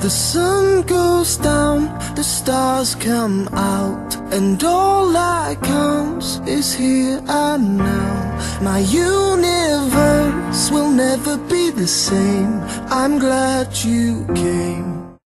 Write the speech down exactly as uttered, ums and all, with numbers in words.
The sun goes down, the stars come out, and all that counts is here and now. My universe will never be the same. I'm glad you came.